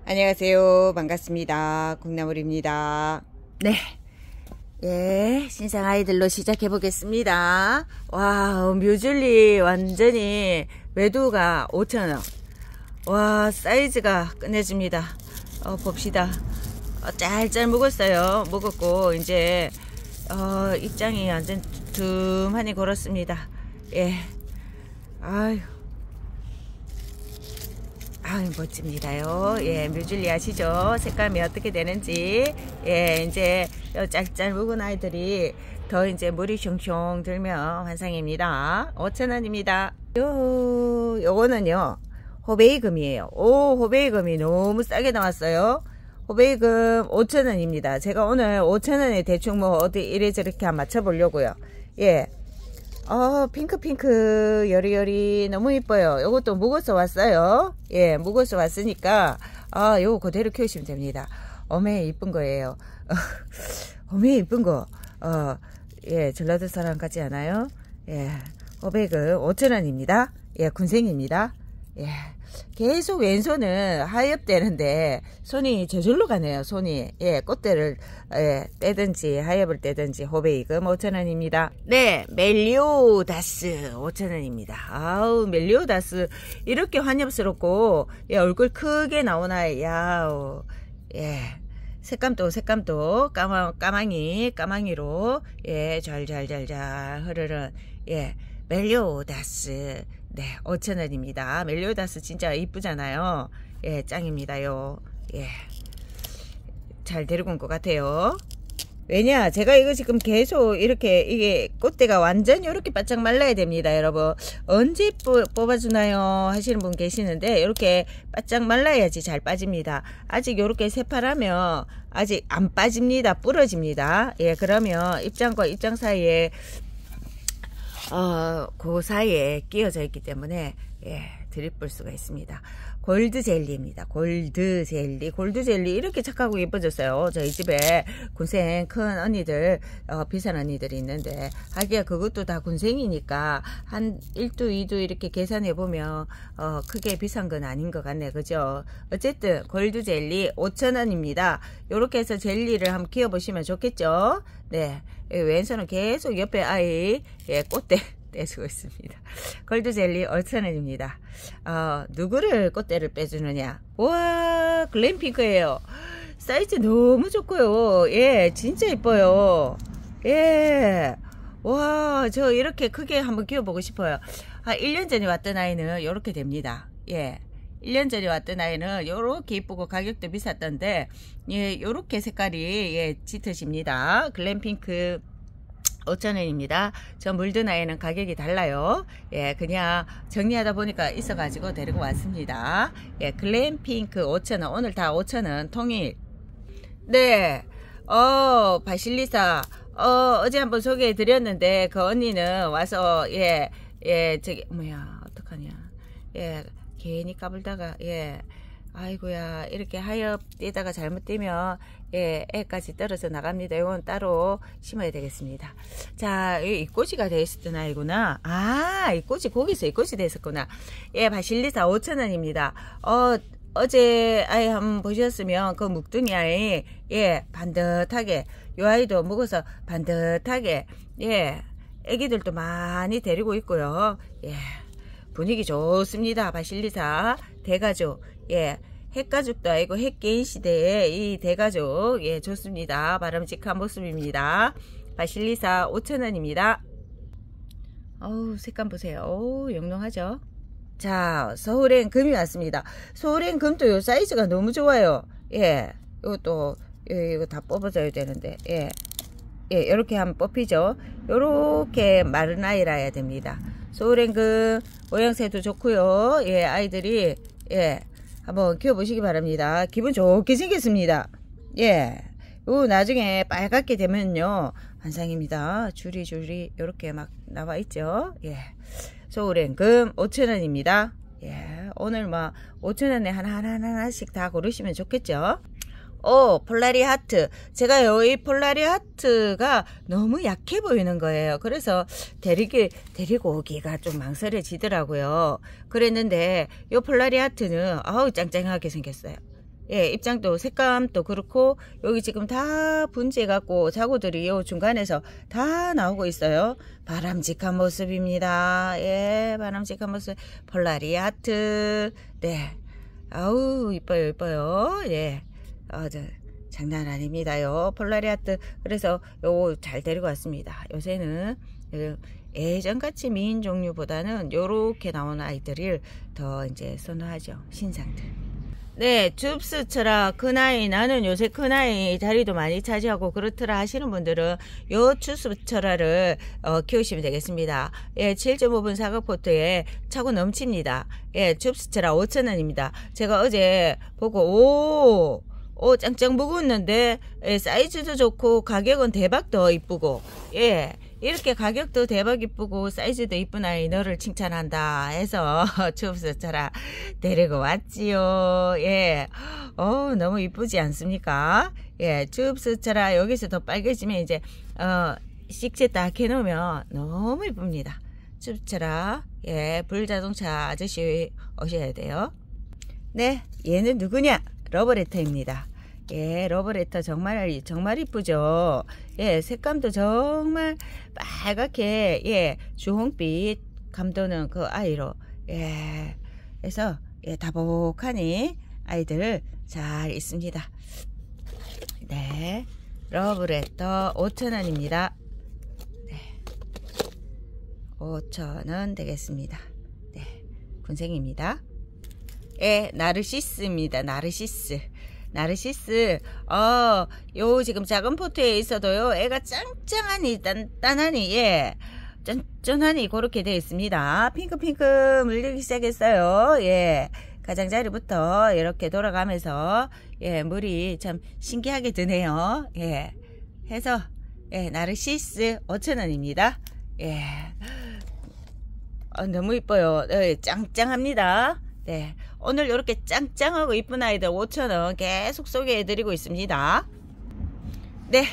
안녕하세요. 반갑습니다. 콩나물입니다. 네. 예, 신상 아이들로 시작해 보겠습니다. 와, 뮤즐리 완전히 매도가 5,000원. 와, 사이즈가 끝내줍니다. 봅시다. 짤짤 먹었어요. 먹었고, 이제, 입장이 완전 두툼하니 걸었습니다. 예. 아유. 아유, 멋집니다요. 예, 뮤즐리 아시죠? 색감이 어떻게 되는지. 예, 이제 짤짤 묵은 아이들이 더 이제 물이 슝슝 들면 환상입니다. 5,000원입니다. 요거는요, 호베이금이에요. 오, 호베이금이 너무 싸게 나왔어요. 호베이금 5,000원입니다. 제가 오늘 5,000원에 대충 뭐 어디 이래저렇게 한번 맞춰보려고요. 예. 핑크 여리여리 너무 이뻐요. 요것도 묵어서 왔어요. 예, 묵어서 왔으니까 요거 그대로 키우시면 됩니다. 어메 이쁜 거예요. 어메 이쁜 거. 예, 전라도 사람 같지 않아요? 예, 호백은 5,000원입니다. 예, 군생입니다. 예, 계속 왼손은 하엽되는데 손이 저절로 가네요. 손이. 예, 꽃대를 떼든지 하엽을 떼든지. 호베이금 5,000원입니다. 네, 멜리오다스 5,000원입니다. 아우, 멜리오다스 이렇게 환엽스럽고, 예, 얼굴 크게 나오나요? 야우. 예, 색감도 까망이로, 예, 잘잘 흐르는, 예, 멜리오다스. 네, 5,000원입니다. 멜리오다스 진짜 이쁘잖아요. 예, 짱입니다요. 예, 잘 데리고 온 것 같아요. 왜냐, 제가 이거 지금 계속 이렇게, 이게 꽃대가 완전 이렇게 바짝 말라야 됩니다, 여러분. 언제 뽑아주나요? 하시는 분 계시는데, 이렇게 바짝 말라야지 잘 빠집니다. 아직 이렇게 새파라면 아직 안 빠집니다. 부러집니다. 예, 그러면 입장과 입장 사이에 그 사이에 끼어져 있기 때문에, 예, 드립볼 수가 있습니다. 골드 젤리입니다. 골드 젤리 이렇게 착하고 예뻐졌어요. 저희 집에 군생 큰 언니들, 비싼 언니들이 있는데, 하기야 그것도 다 군생이니까 한 1두 2두 이렇게 계산해 보면 크게 비싼 건 아닌 것 같네, 그죠? 어쨌든 골드 젤리 5,000원입니다. 요렇게 해서 젤리를 한번 키워 보시면 좋겠죠? 네, 왼손은 계속 옆에 아이, 예, 꽃대 떼주고 있습니다. 골드젤리 5,000원입니다. 누구를 꽃대를 빼주느냐? 와, 글램핑크예요. 사이즈 너무 좋고요. 예, 진짜 이뻐요. 예, 와, 저 이렇게 크게 한번 키워보고 싶어요. 1년 전에 왔던 아이는 이렇게 됩니다. 예, 1년 전에 왔던 아이는 요렇게 이쁘고 가격도 비쌌던데, 예, 요렇게 색깔이, 예, 짙으십니다. 글램핑크 5,000원입니다. 저 물든 아이는 가격이 달라요. 예, 그냥 정리하다 보니까 있어가지고 데리고 왔습니다. 예, 글램핑크 5,000원. 오늘 다 5,000원 통일. 네, 바실리사. 어제 한번 소개해 드렸는데, 그 언니는 와서, 예, 저기, 어떡하냐. 예, 괜히 까불다가, 예, 아이고야, 이렇게 하엽 띄다가 잘못 띄면, 예, 애까지 떨어져 나갑니다. 이건 따로 심어야 되겠습니다. 자, 이 꽃이가 되어 있었던 아이구나. 이 꽃이, 거기서 이 꽃이 되어 있었구나. 예, 바실리사 5,000원입니다. 어제 아이 한번 보셨으면, 그 묵둥이 아이, 예, 반듯하게, 요 아이도 묵어서 반듯하게, 예, 애기들도 많이 데리고 있고요. 예, 분위기 좋습니다. 바실리사 대가족. 예, 핵가족도 아니고 핵개인 시대에 이 대가족, 예, 좋습니다. 바람직한 모습입니다. 바실리사 5,000원입니다. 어우, 색감 보세요. 어우, 영롱하죠? 자, 서울행 금이 왔습니다. 서울행 금도 요 사이즈가 너무 좋아요. 예, 이것도, 이거 다 뽑아줘야 되는데, 예, 예, 요렇게 하면 뽑히죠? 요렇게 마른 아이라야 됩니다. 서울행 금, 모양새도 좋고요. 예, 아이들이, 예, 한번 키워보시기 바랍니다. 기분 좋게 생겼습니다. 예, 요 나중에 빨갛게 되면요 환상입니다. 줄이 이렇게 막 나와 있죠. 예, 소울행금 5,000원입니다. 예, 오늘 막 5,000원에 하나씩 다 고르시면 좋겠죠. 폴라리 하트. 제가요, 이 폴라리 하트가 너무 약해 보이는 거예요. 그래서 데리고 오기가 좀 망설여지더라고요. 그랬는데, 요 폴라리 하트는, 아우, 짱짱하게 생겼어요. 예, 입장도 색감도 그렇고 여기 지금 다 분재 갖고 자구들이 요 중간에서 다 나오고 있어요. 바람직한 모습입니다. 예, 바람직한 모습. 폴라리 아트. 네. 아우, 이뻐요, 이뻐요. 예. 장난 아닙니다요. 폴라리 아트. 그래서 요거 잘 데리고 왔습니다. 요새는 예전같이 미인 종류보다는 요렇게 나오는 아이들을 더 이제 선호하죠. 신상들. 네, 줍스처라 큰아이, 나는 요새 큰아이 자리도 많이 차지하고 그렇더라 하시는 분들은 요 줍스처라를 키우시면 되겠습니다. 예, 7.5분 사각포트에 차고 넘칩니다. 예, 줍스처라 5,000원입니다. 제가 어제 보고 짱짱 무거웠는데 예, 사이즈도 좋고 가격은 대박 더 이쁘고, 예, 이렇게 가격도 대박 이쁘고 사이즈도 이쁜 아이 너를 칭찬한다 해서 줍스처라 데리고 왔지요. 예, 너무 이쁘지 않습니까? 예, 줍스처라 여기서 더 빨개지면 이제 식재 딱 해놓으면 너무 이쁩니다. 줍스처라. 예, 불자동차 아저씨 오셔야 돼요. 네, 얘는 누구냐? 러브레터입니다. 예, 러브레터 정말 이쁘죠. 예, 색감도 정말 빨갛게, 예, 주홍빛 감도는 그 아이로, 예, 해서, 예, 다복하니 아이들 잘 있습니다. 네, 러브레터 5,000원입니다. 네, 5,000원 되겠습니다. 네, 군생입니다. 예, 나르시스입니다. 나르시스. 요 지금 작은 포트에 있어도요, 애가 짱짱하니, 단단하니, 예, 쫀쫀하니, 그렇게 되어 있습니다. 핑크핑크 물리기 시작했어요. 예, 가장자리부터 이렇게 돌아가면서, 예, 물이 참 신기하게 드네요. 예, 해서, 예, 나르시스 5,000원입니다. 예, 너무 이뻐요. 예, 짱짱합니다. 네, 오늘 이렇게 짱짱하고 이쁜 아이들 5,000원 계속 소개해드리고 있습니다. 네,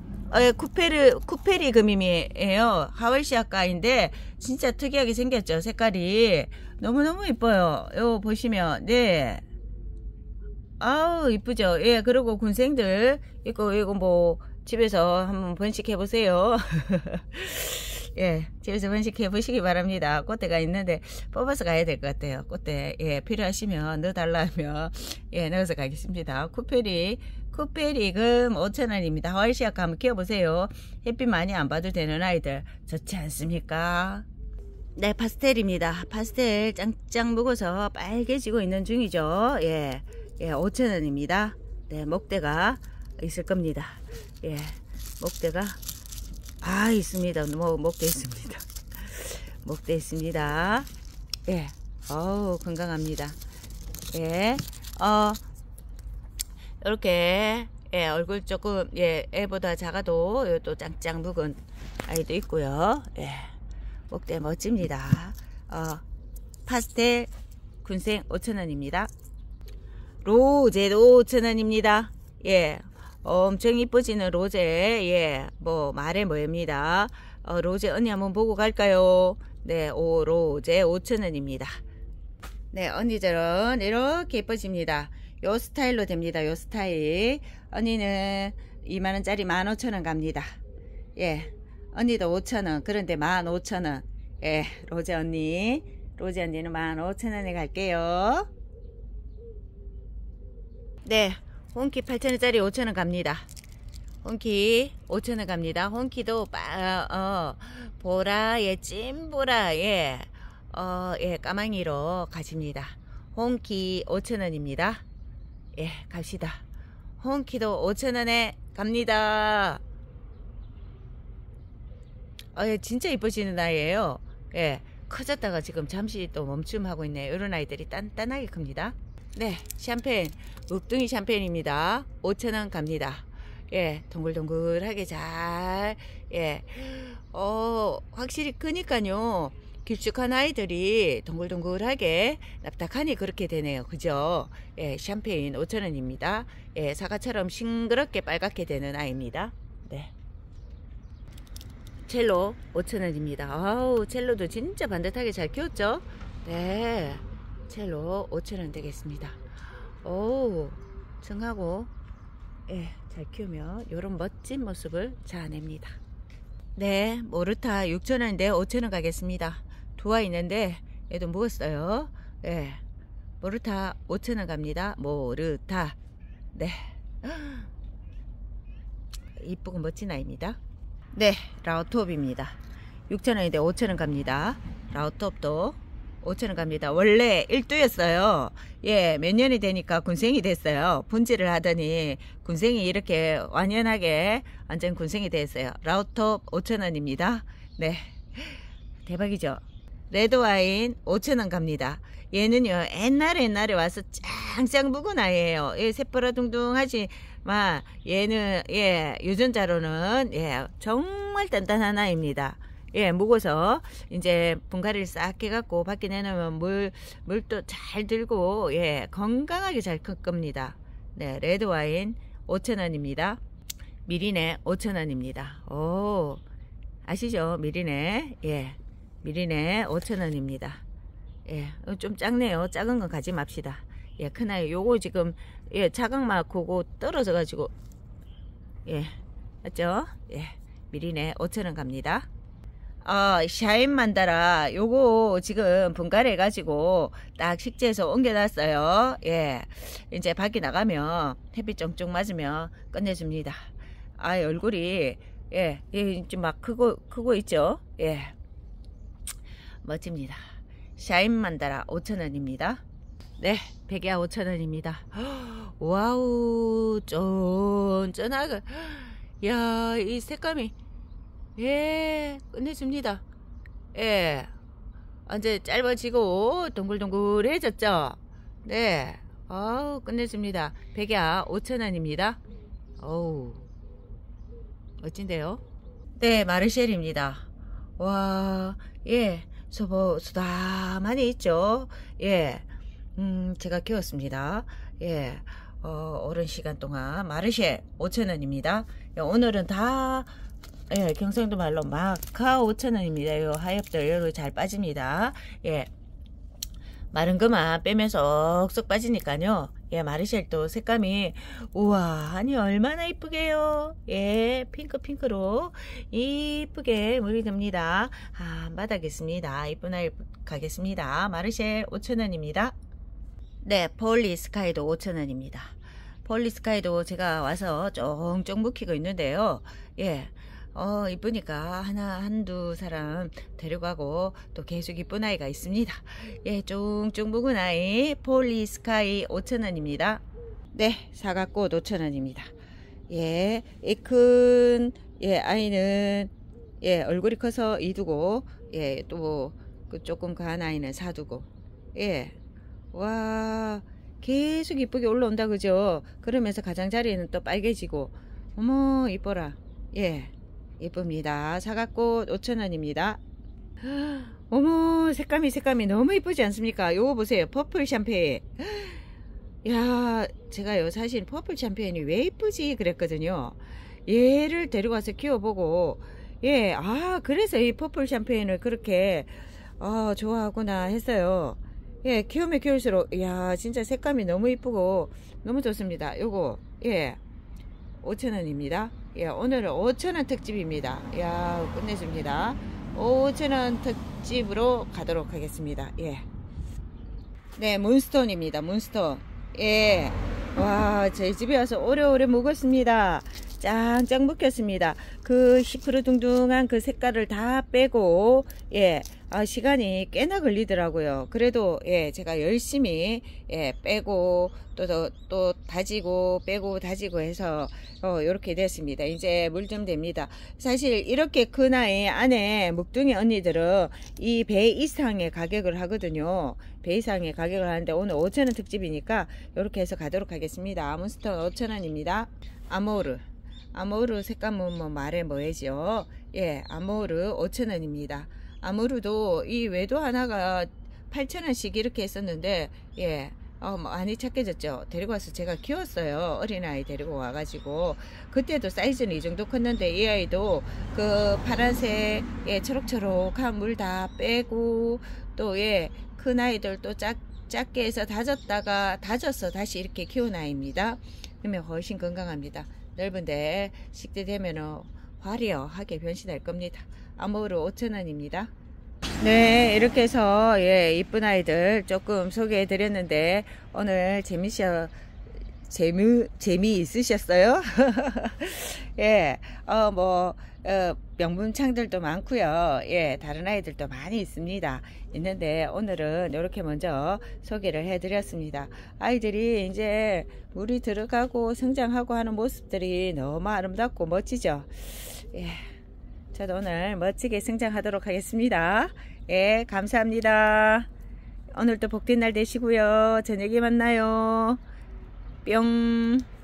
쿠페리 금임이에요. 하월시아가인데 진짜 특이하게 생겼죠. 색깔이 너무너무 이뻐요. 요 보시면, 네, 아우 이쁘죠. 예, 그리고 군생들 이거 뭐 집에서 한번 번식해 보세요. 예, 집에서 번식해 보시기 바랍니다. 꽃대가 있는데 뽑아서 가야 될 것 같아요. 꽃대, 예, 필요하시면 넣어달라면, 예, 넣어서 가겠습니다. 쿠페리금 5,000원입니다. 하와이시아카 한번 키워보세요. 햇빛 많이 안 봐도 되는 아이들 좋지 않습니까? 네, 파스텔입니다. 파스텔 짱짱 묵어서 빨개지고 있는 중이죠. 예, 5,000원입니다. 네, 목대가 있을 겁니다. 예, 목대가 있습니다. 목대 있습니다. 목대 있습니다. 예, 건강합니다. 예, 이렇게, 예, 얼굴 조금, 예, 애보다 작아도 또 짱짱 묵은 아이도 있고요. 예, 목대 멋집니다. 파스텔 군생 5,000원입니다. 로제도 5,000원입니다. 예, 엄청 이뻐지는 로제, 예, 뭐 말해 뭐입니다. 로제 언니 한번 보고 갈까요? 네, 로제 5,000원입니다. 네, 언니들은 이렇게 이뻐집니다. 요 스타일로 됩니다. 요 스타일. 언니는 20,000원짜리 15,000원 갑니다. 예, 언니도 5,000원. 그런데 15,000원. 예, 로제 언니는 15,000원에 갈게요. 네, 홍키 8,000원짜리 5,000원 갑니다. 홍키 5,000원 갑니다. 홍키도 보라, 예, 찐보라, 예, 예, 까망이로 가집니다. 홍키 5,000원입니다. 예, 갑시다. 홍키도 5,000원에 갑니다. 예, 진짜 이뻐지는 아이예요. 예, 커졌다가 지금 잠시 또 멈춤하고 있네요. 이런 아이들이 단단하게 큽니다. 네, 샴페인, 묵둥이 샴페인입니다. 5,000원 갑니다. 예, 동글동글하게 잘, 예, 확실히 크니까요. 길쭉한 아이들이 동글동글하게 납작하니 그렇게 되네요. 그죠? 예, 샴페인 5,000원입니다. 예, 사과처럼 싱그럽게 빨갛게 되는 아이입니다. 네. 첼로 5,000원입니다. 아우, 첼로도 진짜 반듯하게 잘 키웠죠? 네. 첼로 5,000원 되겠습니다. 오, 정하고 예, 잘 키우면 이런 멋진 모습을 자아냅니다. 네, 모르타 6,000원인데 5,000원 가겠습니다. 두 아 있는데 얘도 묵었어요. 예, 모르타 5,000원 갑니다. 모르타. 네, 이쁘고 멋진 아이입니다. 네, 라우톱입니다. 6,000원인데 5,000원 갑니다. 라우톱도 5,000원 갑니다. 원래 1두였어요. 예, 몇 년이 되니까 군생이 됐어요. 분질을 하더니 군생이 이렇게 완연하게 완전 군생이 됐어요. 라우톱 5,000원입니다. 네, 대박이죠. 레드와인 5,000원 갑니다. 얘는요 옛날에 와서 짱짱 묵은 아이예요. 예, 새빨아둥둥하지만 얘는 예, 유전자로는 예, 정말 단단한 아이입니다. 예, 묵어서 이제 분갈이를 싹 해갖고 밖에 내놓으면 물도 잘 들고 예, 건강하게 잘 클 겁니다. 네, 레드와인 5,000원입니다. 미리네 5,000원입니다. 오, 아시죠? 미리네. 예, 미리네 5,000원입니다. 예, 좀 작네요. 작은 건 가지 맙시다. 예, 큰아이 요거 지금 예, 자각막 고고 떨어져 가지고 예, 맞죠? 예, 미리네 5,000원 갑니다. 샤인 만다라 요거 지금 분갈이 해가지고 딱 식재해서 옮겨놨어요. 예, 이제 밖에 나가면 햇빛 쫑쫑 맞으면 끝내줍니다. 아, 얼굴이 예, 좀 막 크고 있죠. 예, 멋집니다. 샤인 만다라 5,000원입니다. 네, 백야 5,000원입니다. 와우, 쫀쫀하게. 야, 이 색감이 예, 끝내줍니다. 예, 이제 짧아지고 동글동글해졌죠. 네, 아우, 끝내줍니다. 백야 5,000원입니다. 어우, 멋진데요. 네, 마르쉘입니다. 와, 예, 소담하니 있죠. 예, 제가 키웠습니다. 예, 오랜 시간 동안 마르쉘 5,000원입니다. 예, 오늘은 다 예, 경상도 말로 마카 5,000원입니다. 요 하엽들 요로 잘 빠집니다. 예, 마른 거만 빼면 쏙쏙 빠지니까요. 예, 마르쉘도 색감이 우와, 아니 얼마나 이쁘게요. 예, 핑크로 이쁘게 물이 듭니다. 한 바닥겠습니다. 이쁜 아이 가겠습니다. 마르쉘 5,000원입니다. 네, 폴리스카이도 5,000원입니다. 폴리스카이도 제가 와서 쫑쫑 묵히고 있는데요. 예, 이쁘니까 한두 사람 데려가고 또 계속 이쁜 아이가 있습니다. 예, 쫑쫑 묵은 아이 폴리스카이 5,000원입니다. 네, 사과꽃 5,000원입니다. 예, 이 큰 예, 아이는 예, 얼굴이 커서 2두고 예, 또 그 조금 가한 아이는 4두고 예, 와, 계속 이쁘게 올라온다 그죠? 그러면서 가장자리는 또 빨개지고 어머 이뻐라. 예, 이쁩니다. 사과꽃 5,000원입니다. 어머, 색감이 너무 이쁘지 않습니까? 요거 보세요. 퍼플 샴페인. 야, 제가요 사실 퍼플 샴페인이 왜 이쁘지 그랬거든요. 얘를 데려가서 키워보고 예, 그래서 이 퍼플 샴페인을 그렇게 좋아하구나 했어요. 예, 키우면 키울수록 야, 진짜 색감이 너무 이쁘고 너무 좋습니다. 요거 예, 5,000원입니다. 예, 오늘은 5,000원 특집입니다. 야, 끝내줍니다. 5,000원 특집으로 가도록 하겠습니다. 예. 네, 문스톤입니다. 문스톤. 예. 와, 저희 집에 와서 오래오래 묵었습니다. 짱짱 묵혔습니다. 그 시푸르둥둥한 그 색깔을 다 빼고 예, 시간이 꽤나 걸리더라고요. 그래도 예, 제가 열심히 예, 빼고 또 다지고 빼고 다지고 해서 이렇게 됐습니다. 이제 물 좀 됩니다. 사실 이렇게 큰 아이 안에 묵둥이 언니들은 이 배 이상의 가격을 하거든요. 배 이상의 가격을 하는데 오늘 5,000원 특집이니까 이렇게 해서 가도록 하겠습니다. 몬스톤 5,000원입니다. 아모르 색감은 뭐 말해 뭐해죠. 예, 아모르 5,000원입니다. 아모르도 이 외도 하나가 8,000원씩 이렇게 했었는데 예, 많이 착해졌죠. 데리고 와서 제가 키웠어요. 어린아이 데리고 와가지고 그때도 사이즈는 이 정도 컸는데 이 아이도 그 파란색 예, 초록초록한 물 다 빼고 또 예, 큰 아이들 또 작게 해서 다져서 다시 이렇게 키운 아이입니다. 그러면 훨씬 건강합니다. 넓은데 식대 되면은 화려하게 변신할 겁니다. 암호로 5,000원입니다. 네, 이렇게 해서 이쁜 아이들 조금 소개해 드렸는데 오늘 재미있으셨어요? 예, 명문창들도 많고요. 예, 다른 아이들도 많이 있는데 오늘은 이렇게 먼저 소개를 해 드렸습니다. 아이들이 이제 물이 들어가고 성장하고 하는 모습들이 너무 아름답고 멋지죠. 예, 저도 오늘 멋지게 성장하도록 하겠습니다. 예, 감사합니다. 오늘도 복된 날 되시고요. 저녁에 만나요. 뿅.